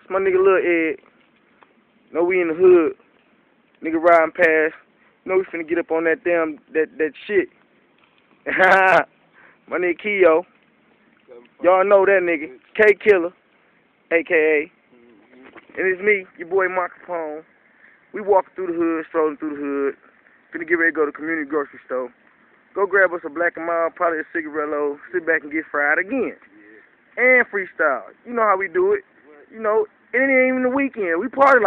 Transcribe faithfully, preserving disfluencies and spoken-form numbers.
It's my nigga Lil Ed. Know we in the hood. Nigga riding past. Know we finna get up on that damn, that, that shit. My nigga Keo. Y'all know that nigga. K Killer, A K A. And it's me, your boy Mark Capone. We walking through the hood, strolling through the hood. Finna get ready to go to the community grocery store. Go grab us a black and mild, probably a cigarello, sit back and get fried again. And freestyle. You know how we do it. You know, it ain't even the weekend. We party like